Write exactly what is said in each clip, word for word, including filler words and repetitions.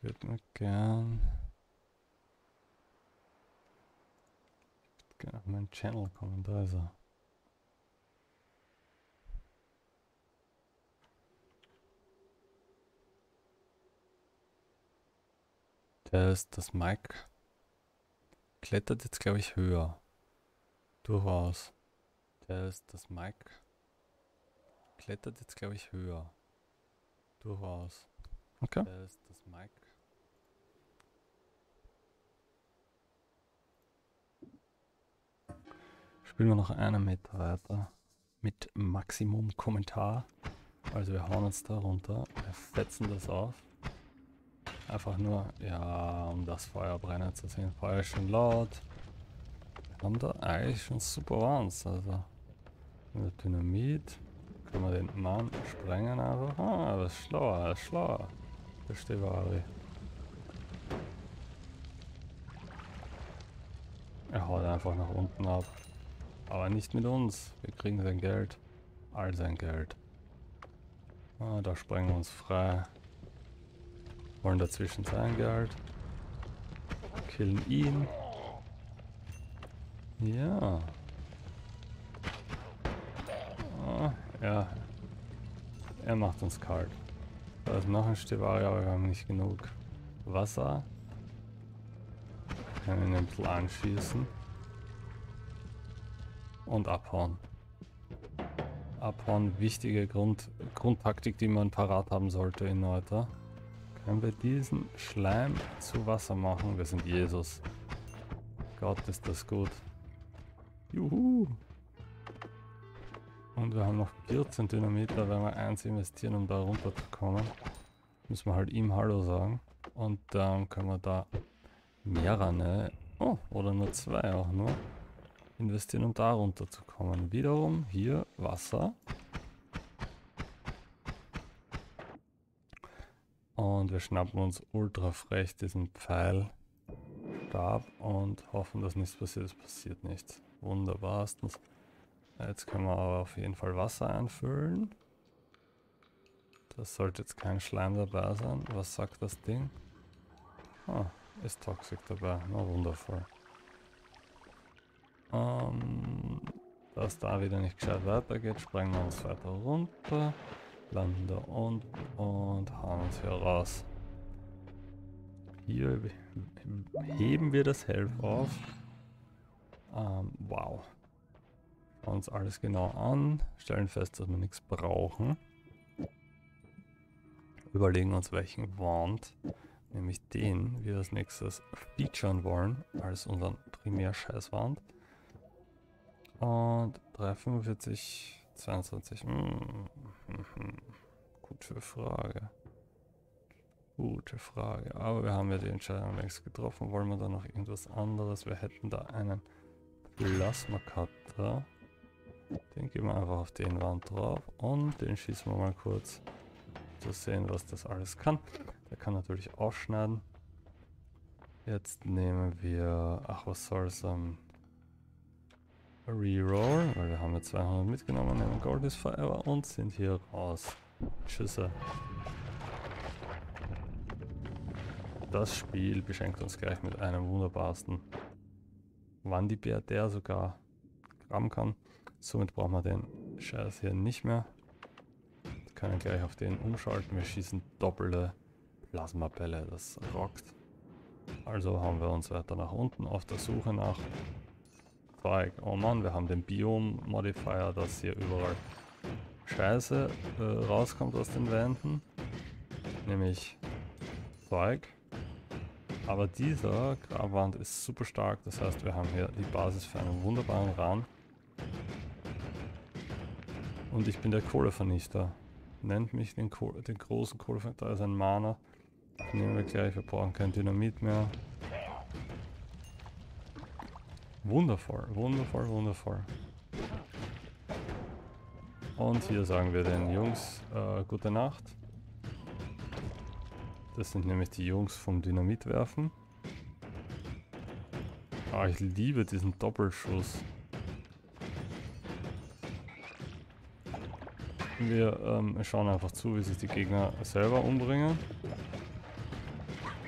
würde mir gern... gerne auf meinen Channel kommen, da ist er. Der ist, das Mic klettert jetzt, glaube ich, höher. Durchaus. Der ist, das Mic klettert jetzt, glaube ich, höher. Durchaus. Okay. Der ist, das Mic. Spielen wir noch einen Meter weiter. Mit Maximum Kommentar. Also wir hauen uns da runter. Wir fetzen das auf. Einfach nur, ja, um das Feuer brennen zu sehen. Feuer ist schon laut. Wir haben da eigentlich schon super Warns. Also mit Dynamit können wir den Mann sprengen einfach. Ah, das ist schlauer, das ist schlauer. Der Stevari. Er haut einfach nach unten ab. Aber nicht mit uns. Wir kriegen sein Geld. All sein Geld. Ah, da sprengen wir uns frei. Wollen dazwischen sein Geld. Killen ihn. Ja. Ah, ja. Er macht uns kalt. Da ist noch ein Stevari, aber wir haben nicht genug Wasser. Wir können ihn ein bisschen anschießen. Und abhauen. Abhauen, wichtige Grund, Grundtaktik, die man parat haben sollte in Neuter. Können wir diesen Schleim zu Wasser machen? Wir sind Jesus. Gott, ist das gut. Juhu! Und wir haben noch vierzehn Dynamiter, wenn wir eins investieren, um da runterzukommen. Müssen wir halt ihm Hallo sagen. Und dann können wir da mehrere, oh, oder nur zwei auch nur, investieren, um da runterzukommen. Wiederum hier Wasser. Und wir schnappen uns ultra frech diesen Pfeilstab und hoffen, dass nichts passiert. Es passiert nichts. Wunderbarstens. Jetzt können wir aber auf jeden Fall Wasser einfüllen. Das sollte jetzt kein Schleim dabei sein. Was sagt das Ding? Ah, ist Toxic dabei. Na, wundervoll. Ähm, dass da wieder nicht gescheit weitergeht, sprengen wir uns weiter runter. Landen da unten und hauen uns hier raus. Hier heben wir das Helf auf. Ähm, wow. Schauen uns alles genau an. Stellen fest, dass wir nichts brauchen. Überlegen uns, welchen Wand, nämlich den, wir als nächstes featuren wollen, als unseren Primärscheißwand. Und drei fünfundvierzig, zweiundzwanzig. Hm, hm, hm. Gute Frage. Gute Frage. Aber wir haben ja die Entscheidung längst getroffen. Wollen wir da noch irgendwas anderes? Wir hätten da einen Plasma Cutter. Den geben wir einfach auf den Wand drauf. Und den schießen wir mal kurz. Zu sehen, was das alles kann. Der kann natürlich ausschneiden. Jetzt nehmen wir. Ach, was soll's? Um, Reroll, weil wir haben jetzt zweihundert mitgenommen, nehmen Gold is Forever und sind hier raus. Tschüsse. Das Spiel beschenkt uns gleich mit einem wunderbarsten Wandibär, der sogar graben kann. Somit brauchen wir den Scheiß hier nicht mehr. Wir können gleich auf den umschalten. Wir schießen doppelte Plasmabälle, das rockt. Also haben wir uns weiter nach unten auf der Suche nach Zeug. Oh Mann, wir haben den Biom-Modifier, dass hier überall Scheiße äh, rauskommt aus den Wänden. Nämlich Zeug. Aber dieser Grabwand ist super stark, das heißt, wir haben hier die Basis für einen wunderbaren Run. Und ich bin der Kohlevernichter. Nennt mich den, Kohle, den großen Kohlevernichter, da ist ein Mana. Nehmen wir gleich, wir brauchen kein Dynamit mehr. Wundervoll, wundervoll, wundervoll. Und hier sagen wir den Jungs äh, gute Nacht. Das sind nämlich die Jungs vom Dynamitwerfen. Ah, ich liebe diesen Doppelschuss. Wir ähm, schauen einfach zu, wie sich die Gegner selber umbringen.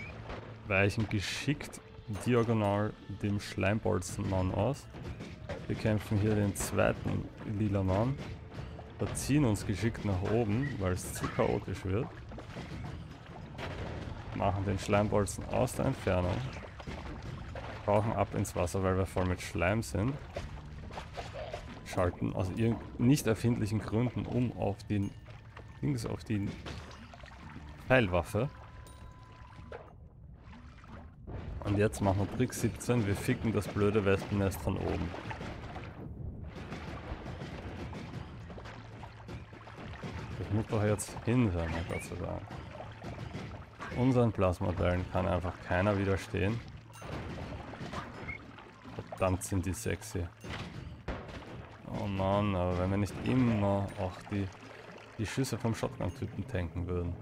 weichen geschickt diagonal dem Schleimbolzenmann aus. Wir kämpfen hier den zweiten lila Mann. Verziehen uns geschickt nach oben, weil es zu chaotisch wird. Machen den Schleimbolzen aus der Entfernung. Tauchen ab ins Wasser, weil wir voll mit Schleim sind. Schalten aus irgend nicht erfindlichen Gründen um auf den Dings, auf die Pfeilwaffe. Und jetzt machen wir Trick siebzehn, wir ficken das blöde Wespennest von oben. Das muss doch jetzt hin sein, mein Gott sei Dank. Unseren Plasmodellen kann einfach keiner widerstehen. Verdammt sind die sexy. Oh Mann, aber wenn wir nicht immer auch die, die Schüsse vom Shotgun-Typen tanken würden.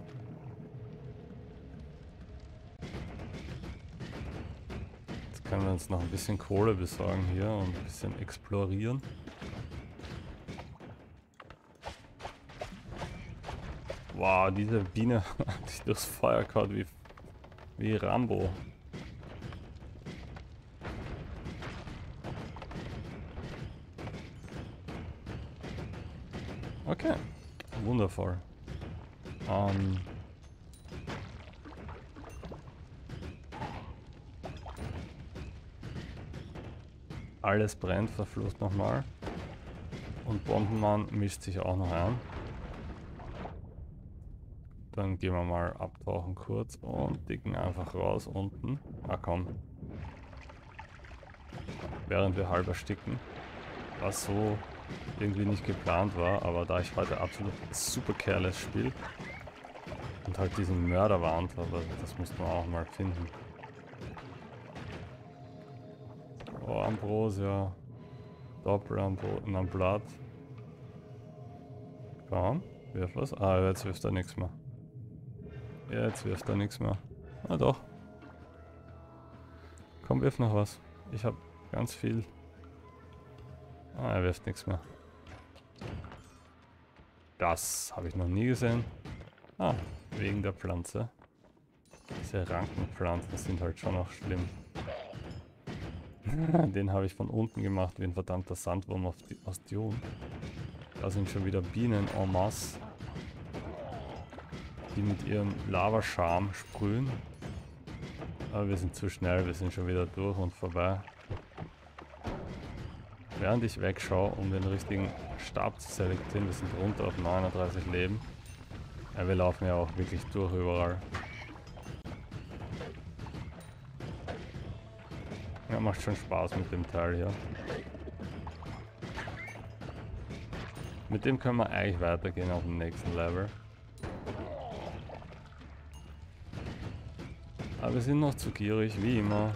Jetzt können wir uns noch ein bisschen Kohle besorgen hier und ein bisschen explorieren. Wow, diese Biene hat sich durchs Feuer gehauen wie, wie Rambo. Okay, wundervoll. Ähm Alles brennt, verflucht nochmal. Und Bombenmann mischt sich auch noch ein. Dann gehen wir mal abtauchen kurz und dicken einfach raus unten. Ah komm. Während wir halb ersticken. Was so irgendwie nicht geplant war, aber da ich heute absolut super careless spiele und halt diesen Mörder warnt, aber das muss man auch mal finden. Oh, Ambrosia. Doppel am Blatt. Komm, wirf was. Ah, jetzt wirft er nichts mehr. Jetzt wirft er nichts mehr. Ah doch. Komm, wirf noch was. Ich habe ganz viel. Ah, er wirft nichts mehr. Das habe ich noch nie gesehen. Ah, wegen der Pflanze. Diese Rankenpflanzen sind halt schon noch schlimm. Den habe ich von unten gemacht wie ein verdammter Sandwurm auf die, aus Dune. Da sind schon wieder Bienen en masse, die mit ihrem Lavascham sprühen. Aber wir sind zu schnell, wir sind schon wieder durch und vorbei. Während ich wegschaue, um den richtigen Stab zu selektieren, wir sind runter auf neununddreißig Leben. Ja, wir laufen ja auch wirklich durch überall. Ja, macht schon Spaß mit dem Teil hier. Mit dem können wir eigentlich weitergehen auf dem nächsten Level. Aber wir sind noch zu gierig, wie immer.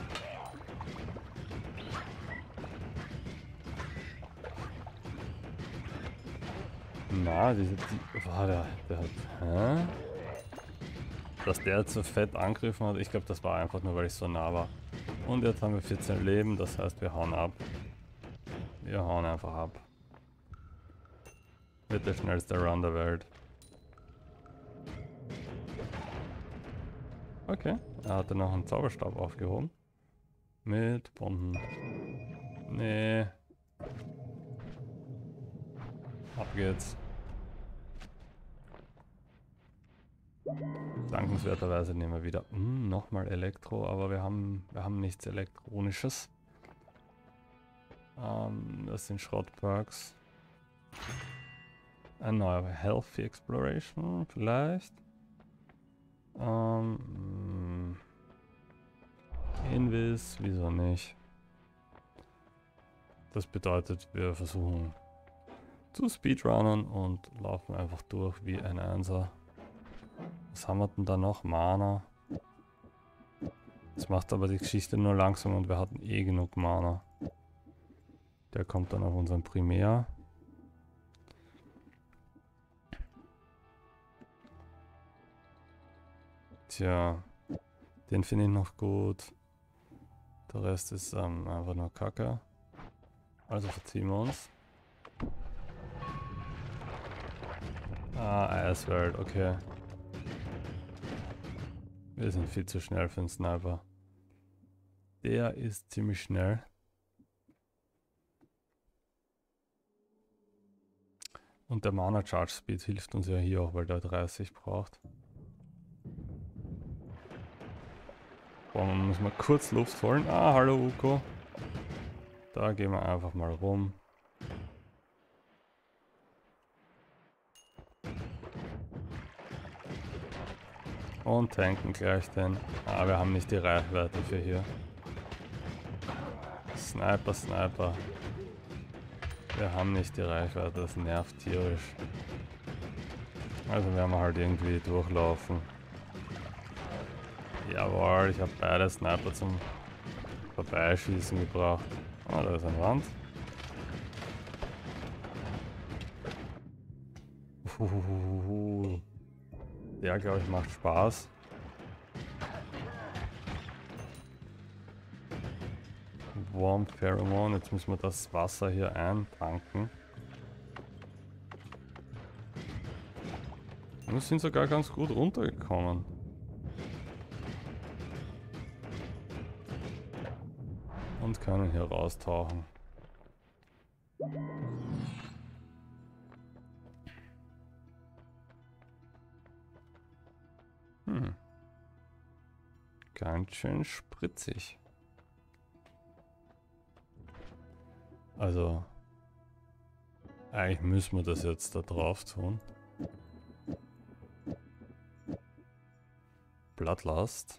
Na, diese... Die, war der, der hat... Hä? Dass der jetzt so fett angegriffen hat, ich glaube, das war einfach nur, weil ich so nah war. Und jetzt haben wir vierzehn Leben, das heißt, wir hauen ab. Wir hauen einfach ab. Wird der schnellste Run der Welt. Okay, er hatte noch einen Zauberstab aufgehoben. Mit Bomben. Nee. Ab geht's. Dankenswerterweise nehmen wir wieder hm, nochmal Elektro, aber wir haben, wir haben nichts Elektronisches. Ähm, das sind Schrottperks. Ein neuer Healthy Exploration vielleicht. Ähm, Invis, wieso nicht? Das bedeutet, wir versuchen zu speedrunnen und laufen einfach durch wie ein Einser. Was haben wir denn da noch? Mana. Das macht aber die Geschichte nur langsam und wir hatten eh genug Mana. Der kommt dann auf unseren Primär. Tja, den finde ich noch gut. Der Rest ist ähm, einfach nur Kacke. Also verziehen wir uns. Ah, Eiswelt, okay. Wir sind viel zu schnell für einen Sniper. Der ist ziemlich schnell. Und der Mana Charge Speed hilft uns ja hier auch, weil der dreißig braucht. Boah, man muss mal kurz Luft holen. Ah, hallo Uko. Da gehen wir einfach mal rum. Und tanken gleich den. Ah, wir haben nicht die Reichweite für hier. Sniper, Sniper. Wir haben nicht die Reichweite, das nervt tierisch. Also werden wir halt irgendwie durchlaufen. Jawohl, ich habe beide Sniper zum Vorbeischießen gebracht. Ah, da ist ein Wand. Uhuhuhu. Der, glaube ich, macht Spaß. Warm Pheromone. Jetzt müssen wir das Wasser hier eintanken. Und wir sind sogar ganz gut runtergekommen. Und können hier raustauchen. Hm. Ganz schön spritzig. Also, eigentlich müssen wir das jetzt da drauf tun. Blattlast.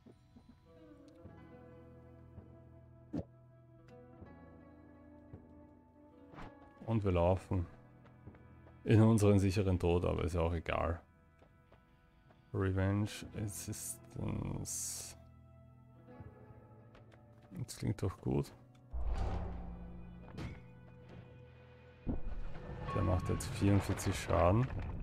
Und wir laufen in unseren sicheren Tod, aber ist ja auch egal. Revenge Assistance. Das klingt doch gut. Der macht jetzt vierundvierzig Schaden.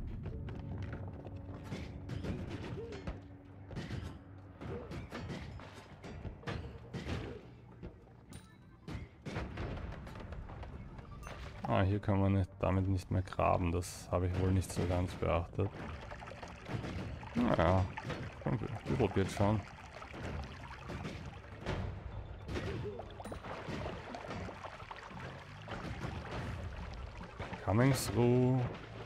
Ah, hier kann man nicht, damit nicht mehr graben. Das habe ich wohl nicht so ganz beachtet. Naja, wir probieren schon. Coming through.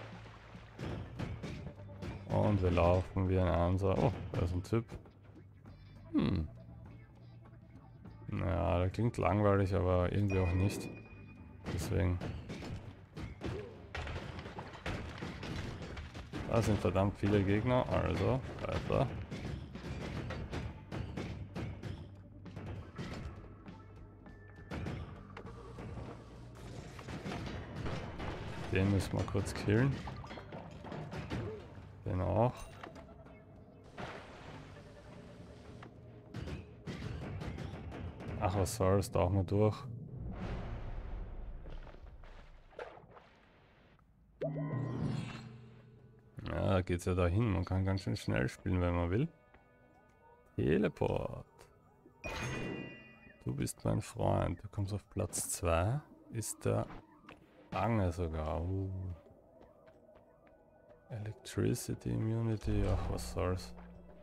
Und wir laufen wie ein Ansa. Oh, da ist ein Typ. Hm. Naja, der klingt langweilig, aber irgendwie auch nicht. Deswegen. Da sind verdammt viele Gegner, also weiter. Den müssen wir kurz killen. Den auch. Ach, was soll's, tauchen wir durch. Ja, da geht's ja dahin. Man kann ganz schön schnell spielen, wenn man will. Teleport. Du bist mein Freund. Du kommst auf Platz zwei. Ist der Ange sogar. Uh. Electricity Immunity. Ach, was soll's.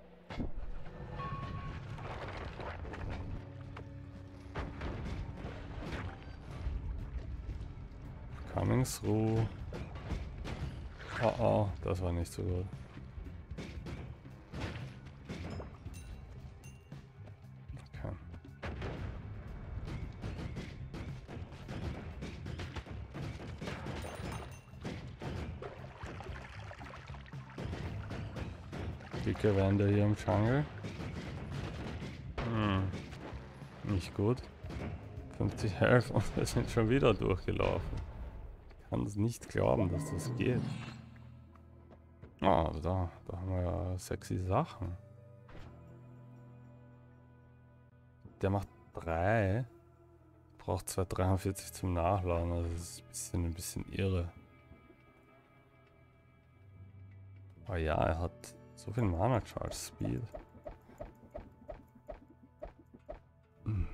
Coming through. Oh oh, das war nicht so gut. Okay. Dicke Wände hier im Jungle. Hm. Nicht gut. fünfzig Health und wir sind schon wieder durchgelaufen. Ich kann es nicht glauben, dass das geht. Ah, da, da haben wir ja sexy Sachen. Der macht drei. Braucht zwar dreiundvierzig zum Nachladen, also das ist ein bisschen, ein bisschen irre. Aber ja, er hat so viel Mana Charge Speed. Hm.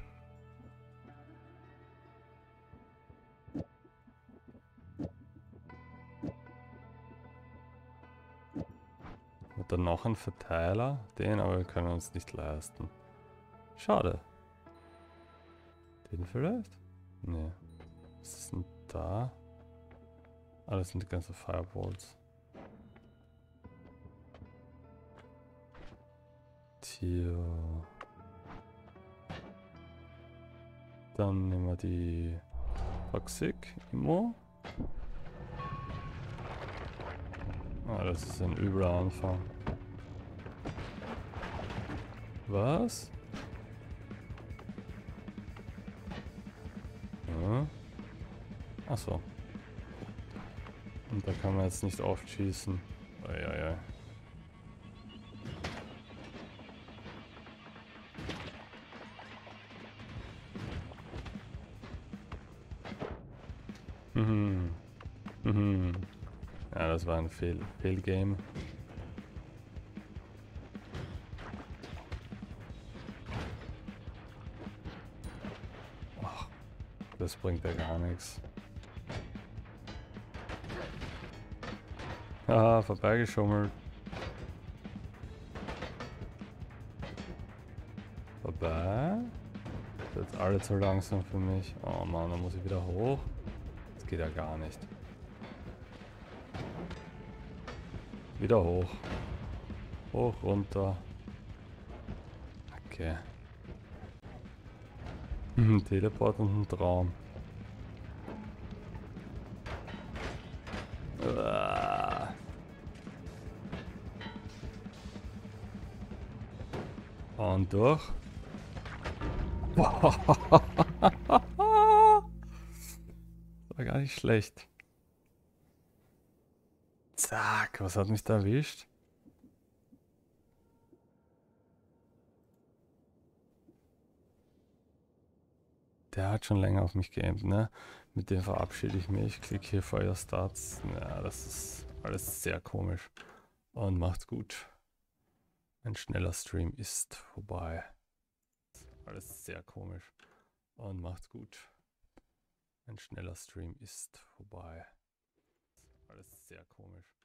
dann noch einen Verteiler. Den aber wir können uns nicht leisten. Schade. Den vielleicht? Nee. Was ist denn da? Ah, das sind die ganzen Fireballs. Tja. Dann nehmen wir die Toxic Immo. Ah, das ist ein übler Anfang. Was? Ja. Achso. Und da kann man jetzt nicht oft schießen. Eieiei. Mhm. Mhm. Ja, das war ein Fehl Fehlgame. Ach, das bringt ja gar nichts. Haha, vorbeigeschummelt. Vorbei? Das ist jetzt alle zu langsam für mich. Oh Mann, dann muss ich wieder hoch. Das geht ja gar nicht. Wieder hoch. Hoch, runter. Okay. Teleport und ein Traum. Uah. Und durch. War gar nicht schlecht. Zack, was hat mich da erwischt? Der hat schon länger auf mich geaimt, ne? Mit dem verabschiede ich mich. Klick hier Fire Starts. Ja, das ist alles sehr komisch. Und macht's gut. Ein schneller Stream ist vorbei. Alles sehr komisch. Und macht's gut. Ein schneller Stream ist vorbei. Alles sehr komisch.